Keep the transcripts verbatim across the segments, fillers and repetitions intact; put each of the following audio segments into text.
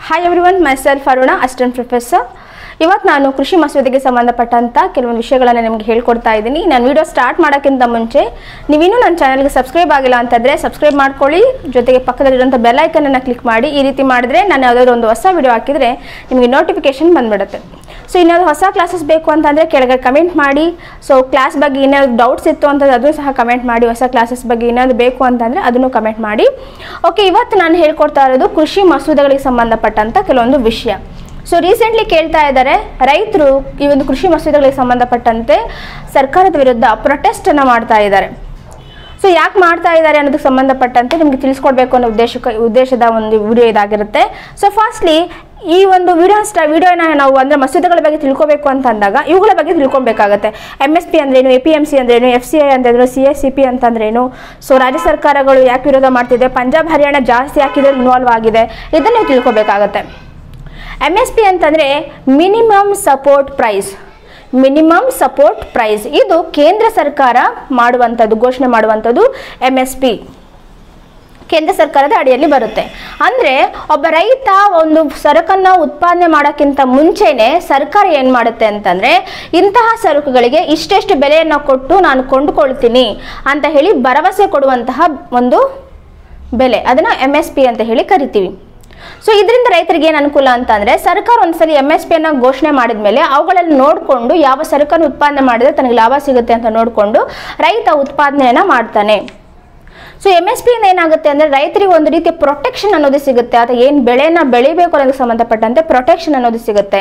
Hi everyone, myself Aruna, assistant professor. ಇವತ್ತು ನಾನು ಕೃಷಿ ಮಸೂದೆಗೆ ಸಂಬಂಧಪಟ್ಟಂತ ಕೆಲವೊಂದು ವಿಷಯಗಳನ್ನು ನಿಮಗೆ ಹೇಳ್ಕೊಡ್ತಾ ಇದ್ದೀನಿ. ನಾನು ವಿಡಿಯೋ ಸ್ಟಾರ್ಟ್ ಮಾಡೋಕ್ಕಿಂತ ಮುಂಚೆ ನೀವಿನ್ನೂ ನನ್ನ ಚಾನಲ್ಗೆ ಸಬ್ಸ್ಕ್ರೈಬ್ ಆಗಿಲ್ಲ ಅಂತಂದರೆ ಸಬ್ಸ್ಕ್ರೈಬ್ ಮಾಡ್ಕೊಳ್ಳಿ, ಜೊತೆಗೆ ಪಕ್ಕದಲ್ಲಿರುವಂಥ ಬೆಲ್ ಐಕನನ್ನು ಕ್ಲಿಕ್ ಮಾಡಿ. ಈ ರೀತಿ ಮಾಡಿದ್ರೆ ನಾನು ಯಾವುದಾದ್ರು ಒಂದು ಹೊಸ ವಿಡಿಯೋ ಹಾಕಿದರೆ ನಿಮಗೆ ನೋಟಿಫಿಕೇಶನ್ ಬಂದುಬಿಡುತ್ತೆ. ಸೊ ಇನ್ನಾದ್ರು ಹೊಸ ಕ್ಲಾಸಸ್ ಬೇಕು ಅಂತಂದರೆ ಕೆಳಗೆ ಕಮೆಂಟ್ ಮಾಡಿ. ಸೊ ಕ್ಲಾಸ್ ಬಗ್ಗೆ ಏನಾದ್ರು ಡೌಟ್ಸ್ ಇತ್ತು ಅಂತಂದರೆ ಅದನ್ನು ಸಹ ಕಮೆಂಟ್ ಮಾಡಿ. ಹೊಸ ಕ್ಲಾಸಸ್ ಬಗ್ಗೆ ಏನಾದರೂ ಬೇಕು ಅಂತಂದರೆ ಅದನ್ನು ಕಮೆಂಟ್ ಮಾಡಿ. ಓಕೆ, ಇವತ್ತು ನಾನು ಹೇಳ್ಕೊಡ್ತಾ ಇರೋದು ಕೃಷಿ ಮಸೂದೆಗಳಿಗೆ ಸಂಬಂಧಪಟ್ಟಂಥ ಕೆಲವೊಂದು ವಿಷಯ. ಸೊ ರೀಸೆಂಟ್ಲಿ ಕೇಳ್ತಾ ಇದ್ದಾರೆ, ರೈತರು ಈ ಒಂದು ಕೃಷಿ ಮಸೂದೆಗಳಿಗೆ ಸಂಬಂಧಪಟ್ಟಂತೆ ಸರ್ಕಾರದ ವಿರುದ್ಧ ಪ್ರೊಟೆಸ್ಟನ್ನು ಮಾಡ್ತಾ ಇದ್ದಾರೆ. ಸೊ ಯಾಕೆ ಮಾಡ್ತಾ ಇದ್ದಾರೆ ಅನ್ನೋದಕ್ಕೆ ಸಂಬಂಧಪಟ್ಟಂತೆ ನಿಮಗೆ ತಿಳಿಸ್ಕೊಡ್ಬೇಕು ಅನ್ನೋ ಉದ್ದೇಶಕ್ಕೆ ಉದ್ದೇಶದ ಒಂದು ವಿಡಿಯೋ ಇದಾಗಿರುತ್ತೆ. ಸೊ ಫಸ್ಟ್ಲಿ ಈ ಒಂದು ವಿಡಿಯೋ ಸ್ಟ ವಿಡಿಯೋನ ನಾವು ಅಂದರೆ ಮಸೂದೆಗಳ ಬಗ್ಗೆ ತಿಳ್ಕೊಬೇಕು ಅಂತ ಅಂದಾಗ ಇವುಗಳ ಬಗ್ಗೆ ತಿಳ್ಕೊಬೇಕಾಗತ್ತೆ. ಎಮ್ ಎಸ್ ಪಿ ಅಂದ್ರೇನು, ಎ ಪಿ ಎಮ್ ಸಿ ಅಂದ್ರೇನು, ಎಫ್ ಸಿ ಐ ಅಂತಂದ್ರೇನು, ಸಿ ಎಸ್ ಸಿ ಪಿ ಅಂತಂದ್ರೇನು, ಸೊ ರಾಜ್ಯ ಸರ್ಕಾರಗಳು ಯಾಕೆ ವಿರೋಧ ಮಾಡ್ತಿದೆ, ಪಂಜಾಬ್ ಹರಿಯಾಣ ಜಾಸ್ತಿ ಯಾಕಿದೆ ಇನ್ವಾಲ್ವ್ ಆಗಿದೆ, ಇದನ್ನು ನೀವು ತಿಳ್ಕೊಬೇಕಾಗತ್ತೆ. ಎಮ್ ಎಸ್ ಪಿ ಅಂತಂದರೆ minimum support price. Minimum support price ಇದು ಕೇಂದ್ರ ಸರ್ಕಾರ ಮಾಡುವಂಥದ್ದು, ಘೋಷಣೆ ಮಾಡುವಂಥದ್ದು ಎಮ್ ಎಸ್ ಪಿ ಕೇಂದ್ರ ಸರ್ಕಾರದ ಅಡಿಯಲ್ಲಿ ಬರುತ್ತೆ. ಅಂದರೆ ಒಬ್ಬ ರೈತ ಒಂದು ಸರಕನ್ನು ಉತ್ಪಾದನೆ ಮಾಡೋಕ್ಕಿಂತ ಮುಂಚೆನೇ ಸರ್ಕಾರ ಏನು ಮಾಡುತ್ತೆ ಅಂತಂದರೆ ಇಂತಹ ಸರಕುಗಳಿಗೆ ಇಷ್ಟೆಷ್ಟು ಬೆಲೆಯನ್ನು ಕೊಟ್ಟು ನಾನು ಕೊಂಡುಕೊಳ್ತೀನಿ ಅಂತ ಹೇಳಿ ಭರವಸೆ ಕೊಡುವಂತಹ ಒಂದು ಬೆಲೆ, ಅದನ್ನು ಎಮ್ ಎಸ್ ಪಿ ಅಂತ ಹೇಳಿ ಕರಿತೀವಿ. ಸೊ ಇದರಿಂದ ರೈತರಿಗೆ ಏನು ಅನುಕೂಲ ಅಂತಂದರೆ ಸರ್ಕಾರ ಒಂದ್ಸಲಿ ಎಮ್ ಎಸ್ ಪಿಯನ್ನು ಘೋಷಣೆ ಮಾಡಿದ ಮೇಲೆ ಅವುಗಳಲ್ಲಿ ನೋಡಿಕೊಂಡು ಯಾವ ಸರಕನ್ನು ಉತ್ಪಾದನೆ ಮಾಡಿದ್ರೆ ತನಗೆ ಲಾಭ ಸಿಗುತ್ತೆ ಅಂತ ನೋಡಿಕೊಂಡು ರೈತ ಉತ್ಪಾದನೆಯನ್ನು ಮಾಡ್ತಾನೆ. ಸೊ ಎಮ್ ಎಸ್ ಪಿಯಿಂದ ಏನಾಗುತ್ತೆ ಅಂದರೆ ರೈತರಿಗೆ ಒಂದು ರೀತಿಯ ಪ್ರೊಟೆಕ್ಷನ್ ಅನ್ನೋದು ಸಿಗುತ್ತೆ, ಅಥವಾ ಏನು ಬೆಳೆನ ಬೆಳಿಬೇಕು ಅನ್ನೋದಕ್ಕೆ ಸಂಬಂಧಪಟ್ಟಂತೆ ಪ್ರೊಟೆಕ್ಷನ್ ಅನ್ನೋದು ಸಿಗುತ್ತೆ.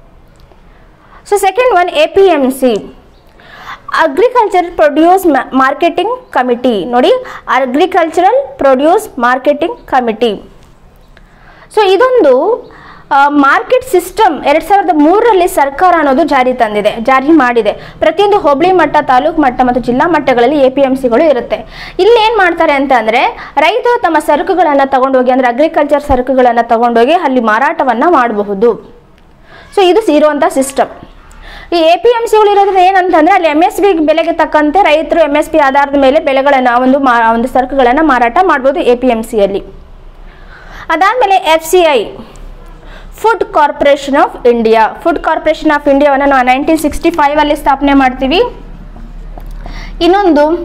So second one A P M C, agricultural produce marketing committee. ನೋಡಿ, agricultural produce marketing committee. So ಇದೊಂದು ಮಾರ್ಕೆಟ್ ಸಿಸ್ಟಮ್ ಎರಡು ಸಾವಿರದ ಮೂರರಲ್ಲಿ ಸರ್ಕಾರ ಅನ್ನೋದು ಜಾರಿ ತಂದಿದೆ, ಜಾರಿ ಮಾಡಿದೆ. ಪ್ರತಿಯೊಂದು ಹೋಬಳಿ ಮಟ್ಟ, ತಾಲೂಕು ಮಟ್ಟ ಮತ್ತು ಜಿಲ್ಲಾ ಮಟ್ಟಗಳಲ್ಲಿ ಎ ಪಿ ಎಮ್ ಸಿಗಳು ಇರುತ್ತೆ. ಇಲ್ಲಿ ಏನು ಮಾಡ್ತಾರೆ ಅಂತ ಅಂದರೆ ರೈತರು ತಮ್ಮ ಸರಕುಗಳನ್ನು ತಗೊಂಡೋಗಿ, ಅಂದರೆ ಅಗ್ರಿಕಲ್ಚರ್ ಸರಕುಗಳನ್ನು ತಗೊಂಡೋಗಿ ಅಲ್ಲಿ ಮಾರಾಟವನ್ನು ಮಾಡಬಹುದು. ಸೊ ಇದು ಇರುವಂಥ ಸಿಸ್ಟಮ್. ಈ ಎ ಪಿ ಎಮ್ ಸಿಗಳು ಇರೋದ್ರಿಂದ ಏನಂತಂದರೆ ಅಲ್ಲಿ ಎಮ್ ಎಸ್ ಪಿ ಬೆಲೆಗೆ ತಕ್ಕಂತೆ ರೈತರು ಎಮ್ ಎಸ್ ಪಿ ಆಧಾರದ ಮೇಲೆ ಬೆಳೆಗಳನ್ನು ಒಂದು ಮಾ ಒಂದು ಸರಕುಗಳನ್ನು ಮಾರಾಟ ಮಾಡ್ಬೋದು ಎ ಪಿ ಎಮ್ ಸಿಯಲ್ಲಿ. ಅದಾದಮೇಲೆ F C I, food corporation of India. Food corporation of ಇಂಡಿಯಾವನ್ನು ನಾವು ನೈನ್ಟೀನ್ ಸಿಕ್ಸ್ಟಿ ಫೈವ್ ಅಲ್ಲಿ ಸ್ಥಾಪನೆ ಮಾಡ್ತೀವಿ. ಇನ್ನೊಂದು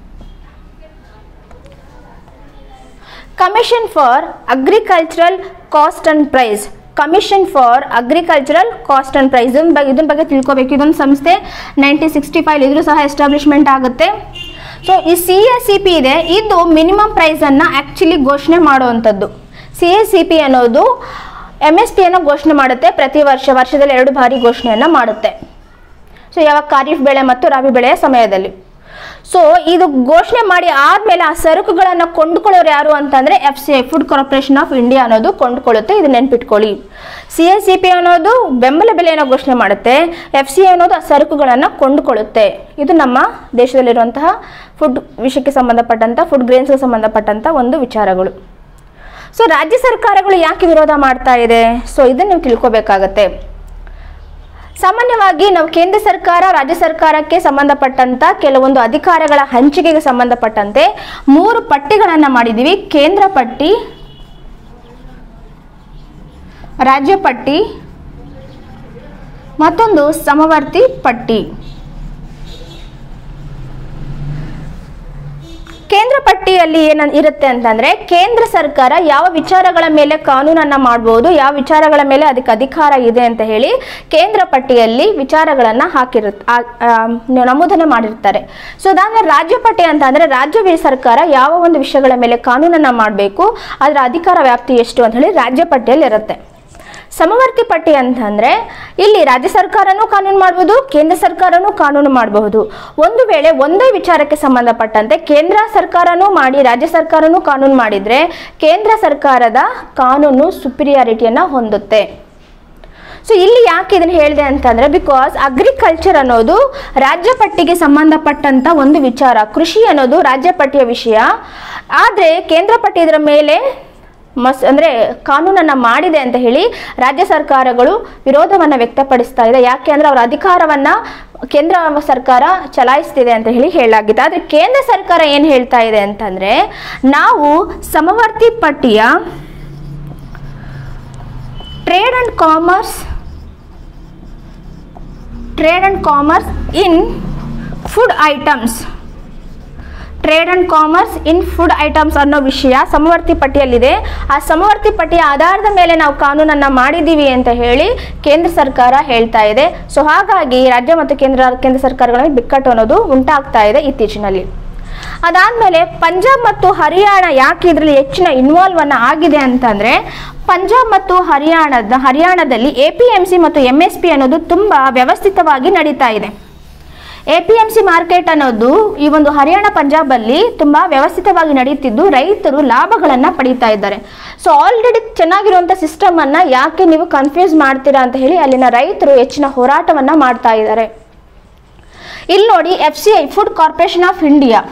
commission for agricultural cost and price. Commission for agricultural cost and price ಇದನ್ನ ಬಗ್ಗೆ ಇದನ್ನ ಬಗ್ಗೆ ತಿಳ್ಕೊಬೇಕು. ಇದೊಂದು ಸಂಸ್ಥೆ ನೈನ್ಟೀನ್ ಸಿಕ್ಸ್ಟಿ ಫೈವ್ ಇದ್ರೂ ಸಹ ಎಸ್ಟಾಬ್ಲಿಷ್ಮೆಂಟ್ ಆಗುತ್ತೆ. ಸೊ ಈ ಸಿ ಎಸ್ ಸಿ ಪಿ ಇದೆ, ಇದು ಮಿನಿಮಮ್ ಪ್ರೈಸನ್ನು ಆ್ಯಕ್ಚುಲಿ ಘೋಷಣೆ ಮಾಡುವಂಥದ್ದು. ಸಿ ಎಸ್ ಸಿ ಪಿ ಅನ್ನೋದು ಎಮ್ ಎಸ್ ಪಿಯನ್ನು ಘೋಷಣೆ ಮಾಡುತ್ತೆ. ಪ್ರತಿ ವರ್ಷ ವರ್ಷದಲ್ಲಿ ಎರಡು ಬಾರಿ ಘೋಷಣೆಯನ್ನು ಮಾಡುತ್ತೆ. ಸೊ ಯಾವಾಗ ಖಾರಿಫ್ ಬೆಳೆ ಮತ್ತು ರಾಬಿ ಬೆಳೆಯ ಸಮಯದಲ್ಲಿ. ಸೊ ಇದು ಘೋಷಣೆ ಮಾಡಿ ಆದಮೇಲೆ ಆ ಸರಕುಗಳನ್ನು ಕೊಂಡುಕೊಳ್ಳೋರು ಯಾರು ಅಂತಂದರೆ F C I, food corporation of India ಅನ್ನೋದು ಕೊಂಡುಕೊಳ್ಳುತ್ತೆ. ಇದು ನೆನ್ಪಿಟ್ಕೊಳ್ಳಿ. ಸಿ ಎಸ್ ಸಿ ಪಿ ಅನ್ನೋದು ಬೆಂಬಲ ಬೆಲೆಯನ್ನು ಘೋಷಣೆ ಮಾಡುತ್ತೆ, ಎಫ್ ಸಿ ಐ ಅನ್ನೋದು ಆ ಸರಕುಗಳನ್ನು ಕೊಂಡುಕೊಳ್ಳುತ್ತೆ. ಇದು ನಮ್ಮ ದೇಶದಲ್ಲಿರುವಂತಹ ಫುಡ್ ವಿಷಯಕ್ಕೆ ಸಂಬಂಧಪಟ್ಟಂಥ, ಫುಡ್ ಗ್ರೇನ್ಸ್ಗೆ ಸಂಬಂಧಪಟ್ಟಂಥ ಒಂದು ವಿಚಾರಗಳು. ಸೊ ರಾಜ್ಯ ಸರ್ಕಾರಗಳು ಯಾಕೆ ವಿರೋಧ ಮಾಡ್ತಾ ಇದೆ, ಸೊ ಇದನ್ನು ನೀವು ತಿಳ್ಕೊಬೇಕಾಗತ್ತೆ. ಸಾಮಾನ್ಯವಾಗಿ ನಾವು ಕೇಂದ್ರ ಸರ್ಕಾರ, ರಾಜ್ಯ ಸರ್ಕಾರಕ್ಕೆ ಸಂಬಂಧಪಟ್ಟಂತ ಕೆಲವೊಂದು ಅಧಿಕಾರಗಳ ಹಂಚಿಕೆಗೆ ಸಂಬಂಧಪಟ್ಟಂತೆ ಮೂರು ಪಟ್ಟಿಗಳನ್ನು ಮಾಡಿದ್ದೀವಿ. ಕೇಂದ್ರ ಪಟ್ಟಿ, ರಾಜ್ಯ ಪಟ್ಟಿ, ಮತ್ತೊಂದು ಸಮವರ್ತಿ ಪಟ್ಟಿ. ಕೇಂದ್ರ ಪಟ್ಟಿಯಲ್ಲಿ ಏನ ಇರುತ್ತೆ ಅಂತಂದರೆ ಕೇಂದ್ರ ಸರ್ಕಾರ ಯಾವ ವಿಚಾರಗಳ ಮೇಲೆ ಕಾನೂನನ್ನು ಮಾಡ್ಬೋದು, ಯಾವ ವಿಚಾರಗಳ ಮೇಲೆ ಅದಕ್ಕೆ ಅಧಿಕಾರ ಇದೆ ಅಂತ ಹೇಳಿ ಕೇಂದ್ರ ಪಟ್ಟಿಯಲ್ಲಿ ವಿಚಾರಗಳನ್ನು ಹಾಕಿರುತ್ತೆ, ನಮೂದನೆ ಮಾಡಿರ್ತಾರೆ. ಸೊ ಅದಾದ್ಮೇಲೆ ರಾಜ್ಯ ಪಟ್ಟಿ ಅಂತ ಅಂದರೆ ರಾಜ್ಯ ಸರ್ಕಾರ ಯಾವ ಒಂದು ವಿಷಯಗಳ ಮೇಲೆ ಕಾನೂನನ್ನು ಮಾಡಬೇಕು, ಅದರ ಅಧಿಕಾರ ವ್ಯಾಪ್ತಿ ಎಷ್ಟು ಅಂತ ಹೇಳಿ ರಾಜ್ಯ ಪಟ್ಟಿಯಲ್ಲಿ ಇರುತ್ತೆ. ಸಮವರ್ತಿ ಪಟ್ಟಿ ಅಂತಂದರೆ ಇಲ್ಲಿ ರಾಜ್ಯ ಸರ್ಕಾರನೂ ಕಾನೂನು ಮಾಡ್ಬೋದು, ಕೇಂದ್ರ ಸರ್ಕಾರನೂ ಕಾನೂನು ಮಾಡಬಹುದು. ಒಂದು ವೇಳೆ ಒಂದೇ ವಿಚಾರಕ್ಕೆ ಸಂಬಂಧಪಟ್ಟಂತೆ ಕೇಂದ್ರ ಸರ್ಕಾರನೂ ಮಾಡಿ ರಾಜ್ಯ ಸರ್ಕಾರನೂ ಕಾನೂನು ಮಾಡಿದರೆ ಕೇಂದ್ರ ಸರ್ಕಾರದ ಕಾನೂನು ಸುಪೀರಿಯಾರಿಟಿಯನ್ನು ಹೊಂದುತ್ತೆ. ಸೊ ಇಲ್ಲಿ ಯಾಕೆ ಇದನ್ನು ಹೇಳಿದೆ ಅಂತಂದರೆ ಬಿಕಾಸ್ ಅಗ್ರಿಕಲ್ಚರ್ ಅನ್ನೋದು ರಾಜ್ಯ ಪಟ್ಟಿಗೆ ಸಂಬಂಧಪಟ್ಟಂಥ ಒಂದು ವಿಚಾರ, ಕೃಷಿ ಅನ್ನೋದು ರಾಜ್ಯ ಪಟ್ಟಿಯ ವಿಷಯ. ಆದರೆ ಕೇಂದ್ರ ಪಟ್ಟಿ ಇದರ ಮೇಲೆ ಮಸ್ ಅಂದರೆ ಕಾನೂನನ್ನು ಮಾಡಿದೆ ಅಂತ ಹೇಳಿ ರಾಜ್ಯ ಸರ್ಕಾರಗಳು ವಿರೋಧವನ್ನು ವ್ಯಕ್ತಪಡಿಸ್ತಾ ಇದೆ. ಯಾಕೆ ಅಂದರೆ ಅವರ ಅಧಿಕಾರವನ್ನು ಕೇಂದ್ರ ಸರ್ಕಾರ ಚಲಾಯಿಸ್ತಿದೆ ಅಂತ ಹೇಳಿ ಹೇಳಲಾಗಿದೆ. ಆದರೆ ಕೇಂದ್ರ ಸರ್ಕಾರ ಏನು ಹೇಳ್ತಾ ಇದೆ ಅಂತಂದರೆ ನಾವು ಸಮವರ್ತಿ ಪಟ್ಟಿಯ trade and commerce trade and commerce in food items trade and commerce in food items ಅನ್ನೋ ವಿಷಯ ಸಮವರ್ತಿ ಪಟ್ಟಿಯಲ್ಲಿದೆ. ಆ ಸಮವರ್ತಿ ಪಟ್ಟಿಯ ಆಧಾರದ ಮೇಲೆ ನಾವು ಕಾನೂನನ್ನು ಮಾಡಿದ್ದೀವಿ ಅಂತ ಹೇಳಿ ಕೇಂದ್ರ ಸರ್ಕಾರ ಹೇಳ್ತಾ ಇದೆ. ಸೊ ಹಾಗಾಗಿ ರಾಜ್ಯ ಮತ್ತು ಕೇಂದ್ರ ಕೇಂದ್ರ ಸರ್ಕಾರಗಳಲ್ಲಿ ಬಿಕ್ಕಟ್ಟು ಅನ್ನೋದು ಉಂಟಾಗ್ತಾ ಇದೆ ಇತ್ತೀಚಿನಲ್ಲಿ. ಅದಾದಮೇಲೆ ಪಂಜಾಬ್ ಮತ್ತು ಹರಿಯಾಣ ಯಾಕೆ ಇದರಲ್ಲಿ ಹೆಚ್ಚಿನ ಇನ್ವಾಲ್ವ್ ಅನ್ನ ಆಗಿದೆ ಅಂತಂದರೆ, ಪಂಜಾಬ್ ಮತ್ತು ಹರಿಯಾಣದ ಹರಿಯಾಣದಲ್ಲಿ ಎ ಪಿ ಎಂ ಸಿ ಮತ್ತು ಎಂ ಎಸ್ ಪಿ ಅನ್ನೋದು ತುಂಬ ವ್ಯವಸ್ಥಿತವಾಗಿ ನಡೀತಾ ಇದೆ. A P M C market ಅನ್ನೋದು ಈ ಒಂದು ಹರಿಯಾಣ ಪಂಜಾಬಲ್ಲಿ ತುಂಬ ವ್ಯವಸ್ಥಿತವಾಗಿ ನಡೀತಿದ್ದು ರೈತರು ಲಾಭಗಳನ್ನು ಪಡೀತಾ ಇದ್ದಾರೆ. ಸೊ ಆಲ್ರೆಡಿ ಚೆನ್ನಾಗಿರುವಂಥ ಸಿಸ್ಟಮನ್ನು ಯಾಕೆ ನೀವು ಕನ್ಫ್ಯೂಸ್ ಮಾಡ್ತೀರಾ ಅಂತ ಹೇಳಿ ಅಲ್ಲಿನ ರೈತರು ಹೆಚ್ಚಿನ ಹೋರಾಟವನ್ನು ಮಾಡ್ತಾ ಇದ್ದಾರೆ. ಇಲ್ಲಿ ನೋಡಿ, F C I food corporation of India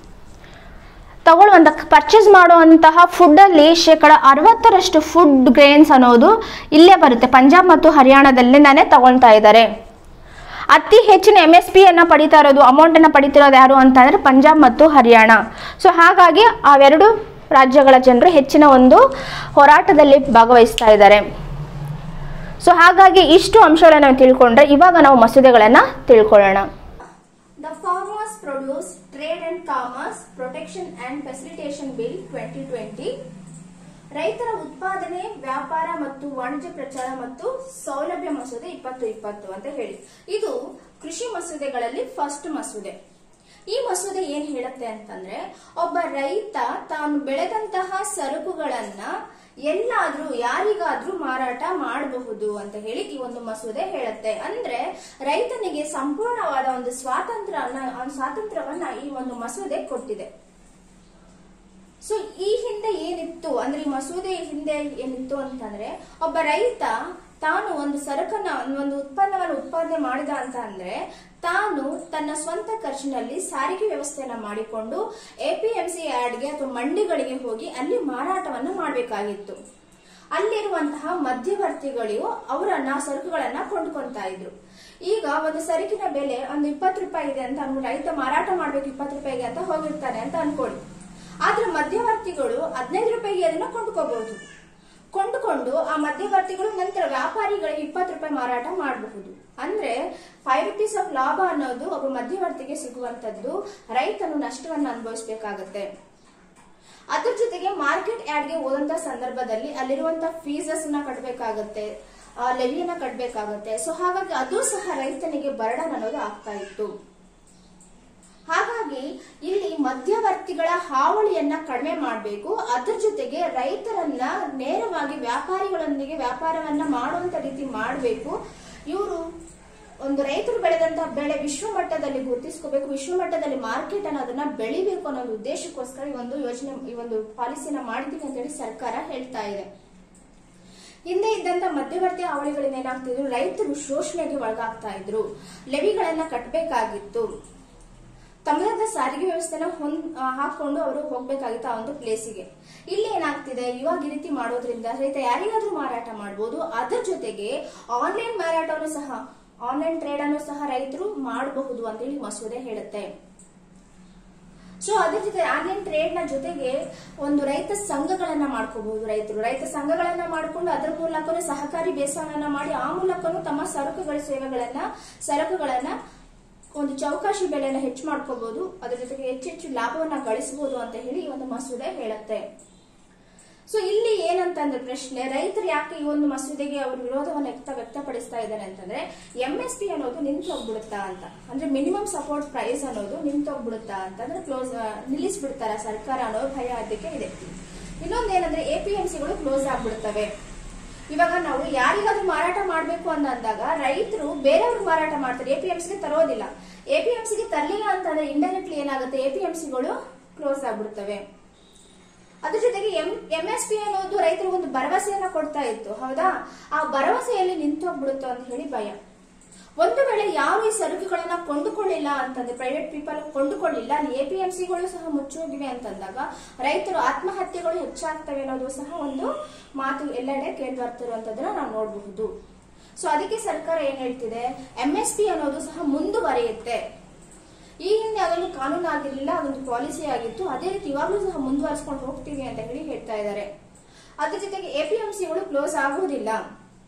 ತಗೊಳ್ಳುವಂಥ ಪರ್ಚೇಸ್ ಮಾಡುವಂತಹ ಫುಡ್ಡಲ್ಲಿ ಶೇಕಡ ಅರವತ್ತರಷ್ಟು ಫುಡ್ ಗ್ರೇನ್ಸ್ ಅನ್ನೋದು ಇಲ್ಲೇ ಬರುತ್ತೆ, ಪಂಜಾಬ್ ಮತ್ತು ಹರಿಯಾಣದಲ್ಲಿಂದಾನೇ ತಗೊಳ್ತಾ ಇದ್ದಾರೆ. ಅತಿ ಹೆಚ್ಚಿನ ಎಮ್ ಎಸ್ ಪಿಯನ್ನು ಪಡಿತಾ ಇರೋದು, ಅಮೌಂಟನ್ನು ಪಡಿತಿರೋದು ಯಾರು ಅಂತಂದರೆ ಪಂಜಾಬ್ ಮತ್ತು ಹರಿಯಾಣ. ಸೊ ಹಾಗಾಗಿ ಅವೆರಡು ರಾಜ್ಯಗಳ ಜನರು ಹೆಚ್ಚಿನ ಒಂದು ಹೋರಾಟದಲ್ಲಿ ಭಾಗವಹಿಸ್ತಾ ಇದ್ದಾರೆ. ಸೊ ಹಾಗಾಗಿ ಇಷ್ಟು ಅಂಶಗಳನ್ನು ನಾವು ತಿಳ್ಕೊಂಡ್ರೆ ಇವಾಗ ನಾವು ಮಸೂದೆಗಳನ್ನು ತಿಳ್ಕೊಳ್ಳೋಣ. The farmers produce trade and commerce protection and facilitation bill twenty twenty, ರೈತರ ಉತ್ಪಾದನೆ, ವ್ಯಾಪಾರ ಮತ್ತು ವಾಣಿಜ್ಯ ಪ್ರಚಾರ ಮತ್ತು ಸೌಲಭ್ಯ ಮಸೂದೆ ಇಪ್ಪತ್ತು ಇಪ್ಪತ್ತು ಅಂತ ಹೇಳಿ ಇದು ಕೃಷಿ ಮಸೂದೆಗಳಲ್ಲಿ ಫಸ್ಟ್ ಮಸೂದೆ. ಈ ಮಸೂದೆ ಏನ್ ಹೇಳುತ್ತೆ ಅಂತಂದ್ರೆ, ಒಬ್ಬ ರೈತ ತಾನು ಬೆಳೆದಂತಹ ಸರಕುಗಳನ್ನ ಎಲ್ಲಾದ್ರೂ ಯಾರಿಗಾದ್ರೂ ಮಾರಾಟ ಮಾಡಬಹುದು ಅಂತ ಹೇಳಿ ಈ ಒಂದು ಮಸೂದೆ ಹೇಳುತ್ತೆ. ಅಂದ್ರೆ ರೈತನಿಗೆ ಸಂಪೂರ್ಣವಾದ ಒಂದು ಸ್ವಾತಂತ್ರ್ಯ ಸ್ವಾತಂತ್ರ್ಯವನ್ನ ಈ ಒಂದು ಮಸೂದೆ ಕೊಟ್ಟಿದೆ. ಸೊ ಈ ಹಿಂದೆ ಏನಿತ್ತು ಅಂದ್ರೆ, ಈ ಮಸೂದೆ ಹಿಂದೆ ಏನಿತ್ತು ಅಂತಂದ್ರೆ, ಒಬ್ಬ ರೈತ ತಾನು ಒಂದು ಸರಕನ್ನ ಒಂದು ಉತ್ಪನ್ನವನ್ನು ಉತ್ಪಾದನೆ ಮಾಡಿದ ಅಂತ ಅಂದ್ರೆ ತಾನು ತನ್ನ ಸ್ವಂತ ಖರ್ಚಿನಲ್ಲಿ ಸಾರಿಗೆ ವ್ಯವಸ್ಥೆಯನ್ನ ಮಾಡಿಕೊಂಡು ಎ ಪಿ ಎಂ ಸಿ ಯಾರ್ಡ್ಗೆ ಅಥವಾ ಮಂಡಿಗಳಿಗೆ ಹೋಗಿ ಅಲ್ಲಿ ಮಾರಾಟವನ್ನ ಮಾಡಬೇಕಾಗಿತ್ತು. ಅಲ್ಲಿರುವಂತಹ ಮಧ್ಯವರ್ತಿಗಳು ಅವರನ್ನ ಸರಕುಗಳನ್ನ ಕೊಂಡ್ಕೊಂತಾ ಇದ್ರು. ಈಗ ಒಂದು ಸರಕಿನ ಬೆಲೆ ಒಂದು ಇಪ್ಪತ್ತು ರೂಪಾಯಿ ಇದೆ ಅಂತ ಅನ್ಕೊಂಡು ರೈತ ಮಾರಾಟ ಮಾಡ್ಬೇಕು ಇಪ್ಪತ್ತು ರೂಪಾಯಿಗೆ ಅಂತ ಹೋಗಿರ್ತಾನೆ ಅಂತ ಅನ್ಕೊಳ್ಳಿ. ಆದ್ರೆ ಮಧ್ಯವರ್ತಿಗಳು ಹದಿನೈದು ರೂಪಾಯಿಗೆ ಅದನ್ನ ಕೊಂಡ್ಕೋಬಹುದು. ಕೊಂಡುಕೊಂಡು ಆ ಮಧ್ಯವರ್ತಿಗಳು ನಂತರ ವ್ಯಾಪಾರಿಗಳಿಗೆ ಇಪ್ಪತ್ತು ರೂಪಾಯಿ ಮಾರಾಟ ಮಾಡಬಹುದು. ಅಂದ್ರೆ ಫೈವ್ ರುಪೀಸ್ ಆಫ್ ಲಾಭ ಅನ್ನೋದು ಒಬ್ಬ ಮಧ್ಯವರ್ತಿಗೆ ಸಿಗುವಂತದ್ದು, ರೈತನು ನಷ್ಟವನ್ನ ಅನುಭವಿಸಬೇಕಾಗತ್ತೆ. ಅದ್ರ ಜೊತೆಗೆ ಮಾರ್ಕೆಟ್ ಯಾರ್ಡ್ಗೆ ಹೋದಂತ ಸಂದರ್ಭದಲ್ಲಿ ಅಲ್ಲಿರುವಂತ ಫೀಸಸ್ ನ ಕಟ್ಟಬೇಕಾಗತ್ತೆ, ಲೆವಿಯನ್ನ ಕಟ್ಟಬೇಕಾಗತ್ತೆ. ಸೊ ಹಾಗಾಗಿ ಅದು ಸಹ ರೈತನಿಗೆ ಬರ್ಡನ್ ಅನ್ನೋದು ಆಗ್ತಾ ಇತ್ತು. ಹಾಗಾಗಿ ಇಲ್ಲಿ ಮಧ್ಯವರ್ತಿಗಳ ಹಾವಳಿಯನ್ನ ಕಡಿಮೆ ಮಾಡಬೇಕು. ಅದ್ರ ಜೊತೆಗೆ ರೈತರನ್ನ ನೇರವಾಗಿ ವ್ಯಾಪಾರಿಗಳೊಂದಿಗೆ ವ್ಯಾಪಾರವನ್ನ ಮಾಡುವಂತ ರೀತಿ ಮಾಡಬೇಕು. ಇವರು ಒಂದು ರೈತರು ಬೆಳೆದಂತಹ ಬೆಳೆ ವಿಶ್ವ ಮಟ್ಟದಲ್ಲಿ ಗುರುತಿಸ್ಕೋಬೇಕು, ವಿಶ್ವ ಮಟ್ಟದಲ್ಲಿ ಮಾರ್ಕೆಟ್ ಅನ್ನೋದನ್ನ ಬೆಳಿಬೇಕು ಅನ್ನೋ ಉದ್ದೇಶಕ್ಕೋಸ್ಕರ ಈ ಒಂದು ಯೋಜನೆ ಈ ಒಂದು ಪಾಲಿಸಿನ ಮಾಡಿದೀವಿ ಅಂತ ಹೇಳಿ ಸರ್ಕಾರ ಹೇಳ್ತಾ ಇದೆ. ಹಿಂದೆ ಇದ್ದಂತ ಮಧ್ಯವರ್ತಿ ಹಾವಳಿಗಳಿಂದ ಏನಾಗ್ತಿದ್ರು, ರೈತರು ಶೋಷಣೆಗೆ ಒಳಗಾಗ್ತಾ ಇದ್ರು, ಲೆವಿಗಳನ್ನ ಕಟ್ಟಬೇಕಾಗಿತ್ತು, ತಮ್ಮದಾದ ಸಾರಿಗೆ ವ್ಯವಸ್ಥೆನ ಹೊಂದ್ ಹಾಕೊಂಡು ಅವರು ಹೋಗ್ಬೇಕಾಗಿತ್ತು ಆ ಒಂದು ಪ್ಲೇಸಿಗೆ. ಇಲ್ಲಿ ಏನಾಗ್ತಿದೆ, ಇವಾಗ ಈ ರೀತಿ ಮಾಡೋದ್ರಿಂದ ರೈತ ಯಾರಿಗಾದ್ರೂ ಮಾರಾಟ ಮಾಡಬಹುದು. ಅದರ ಜೊತೆಗೆ ಆನ್ಲೈನ್ ಮಾರಾಟವನ್ನು ಸಹ ಆನ್ಲೈನ್ ಟ್ರೇಡ್ ಅನ್ನು ಸಹ ರೈತರು ಮಾಡಬಹುದು ಅಂತ ಹೇಳಿ ಮಸೂದೆ ಹೇಳುತ್ತೆ. ಸೊ ಅದ್ರ ಜೊತೆ ಆನ್ಲೈನ್ ಟ್ರೇಡ್ ನ ಜೊತೆಗೆ ಒಂದು ರೈತ ಸಂಘಗಳನ್ನ ಮಾಡ್ಕೋಬಹುದು. ರೈತರು ರೈತ ಸಂಘಗಳನ್ನ ಮಾಡ್ಕೊಂಡು ಅದರ ಮೂಲಕನೂ ಸಹಕಾರಿ ಬೇಸಾಯವನ್ನ ಮಾಡಿ ಆ ಮೂಲಕನೂ ತಮ್ಮ ಸರಕುಗಳ ಸೇವೆಗಳನ್ನ ಸರಕುಗಳನ್ನ ಒಂದು ಚೌಕಾಶಿ ಬೆಲೆಯನ್ನು ಹೆಚ್ಚು ಮಾಡ್ಕೋಬಹುದು. ಅದ್ರ ಜೊತೆಗೆ ಹೆಚ್ಚು ಹೆಚ್ಚು ಲಾಭವನ್ನ ಗಳಿಸಬಹುದು ಅಂತ ಹೇಳಿ ಈ ಒಂದು ಮಸೂದೆ ಹೇಳುತ್ತೆ. ಸೊ ಇಲ್ಲಿ ಏನಂತಂದ್ರೆ ಪ್ರಶ್ನೆ, ರೈತರು ಯಾಕೆ ಈ ಒಂದು ಮಸೂದೆಗೆ ಅವರು ವಿರೋಧವನ್ನು ವ್ಯಕ್ತ ವ್ಯಕ್ತಪಡಿಸ್ತಾ ಇದ್ದಾರೆ ಅಂತಂದ್ರೆ, ಎಂ ಎಸ್ ಪಿ ಅನ್ನೋದು ನಿಂತು ಹೋಗ್ಬಿಡುತ್ತಾ ಅಂತ, ಅಂದ್ರೆ ಮಿನಿಮಮ್ ಸಪೋರ್ಟ್ ಪ್ರೈಸ್ ಅನ್ನೋದು ನಿಂತು ಹೋಗ್ಬಿಡುತ್ತಾ ಅಂತಂದ್ರೆ ಕ್ಲೋಸ್ ನಿಲ್ಲಿಸ್ಬಿಡ್ತಾರ ಸರ್ಕಾರ ಅನ್ನೋ ಭಯ ಅದಕ್ಕೆ ಇದೆ. ಇನ್ನೊಂದೇನಂದ್ರೆ ಎ ಪಿ ಎಂ ಸಿಗಳು ಕ್ಲೋಸ್ ಆಗ್ಬಿಡ್ತವೆ. ಇವಾಗ ನಾವು ಯಾರಿಗಾದ್ರೂ ಮಾರಾಟ ಮಾಡ್ಬೇಕು ಅಂದಾಗ ರೈತರು ಬೇರೆಯವ್ರಿಗೆ ಮಾರಾಟ ಮಾಡ್ತಾರೆ, ಎ ಪಿ ಎಂ ಸಿಗೆ ತರೋದಿಲ್ಲ. ಎ ಪಿ ಎಂ ಸಿಗೆ ತರಲಿಲ್ಲ ಅಂತಂದ್ರೆ ಇಂಡೈರೆಕ್ಟ್ಲಿ ಏನಾಗುತ್ತೆ, ಎ ಪಿ ಎಂ ಸಿಗಳು ಕ್ಲೋಸ್ ಆಗ್ಬಿಡ್ತವೆ. ಅದ್ರ ಜೊತೆಗೆ ಎಂ ಎಂ ಎಸ್ ಪಿ ಅನ್ನೋದು ರೈತರಿಗೆ ಒಂದು ಭರವಸೆಯನ್ನ ಕೊಡ್ತಾ ಇತ್ತು, ಹೌದಾ? ಆ ಭರವಸೆಯಲ್ಲಿ ನಿಂತು ಹೋಗ್ಬಿಡುತ್ತೋ ಅಂತ ಹೇಳಿ ಭಯ. ಒಂದು ವೇಳೆ ಯಾರು ಈ ಸರಕುಗಳನ್ನ ಕೊಂಡುಕೊಳ್ಳಿಲ್ಲ ಅಂತಂದ್ರೆ, ಪ್ರೈವೇಟ್ ಪೀಪಲ್ ಕೊಂಡುಕೊಳ್ಳಿಲ್ಲ, ಅಲ್ಲಿ ಎ ಪಿ ಎಂ ಸಿಗಳು ಸಹ ಮುಚ್ಚೋಗಿವೆ ಅಂತಂದಾಗ ರೈತರು ಆತ್ಮಹತ್ಯೆಗಳು ಹೆಚ್ಚಾಗ್ತವೆ ಅನ್ನೋದು ಸಹ ಒಂದು ಮಾತು ಎಲ್ಲೆಡೆ ಕೇಳಿ ಬರ್ತಿರುವಂತದನ್ನ ನಾವು ನೋಡಬಹುದು. ಸೊ ಅದಕ್ಕೆ ಸರ್ಕಾರ ಏನ್ ಹೇಳ್ತಿದೆ, ಎಂ ಎಸ್ ಪಿ ಅನ್ನೋದು ಸಹ ಮುಂದುವರಿಯುತ್ತೆ. ಈ ಹಿಂದೆ ಅದೊಂದು ಕಾನೂನು ಆಗಿರ್ಲಿಲ್ಲ, ಅದೊಂದು ಪಾಲಿಸಿ ಆಗಿತ್ತು, ಅದೇ ರೀತಿ ಇವಾಗಲೂ ಸಹ ಮುಂದುವರಿಸಿಕೊಂಡು ಹೋಗ್ತೀವಿ ಅಂತ ಹೇಳಿ ಹೇಳ್ತಾ ಇದ್ದಾರೆ. ಅದ್ರ ಜೊತೆಗೆ ಎ ಪಿ ಎಂ ಸಿಗಳು ಕ್ಲೋಸ್ ಆಗುವುದಿಲ್ಲ.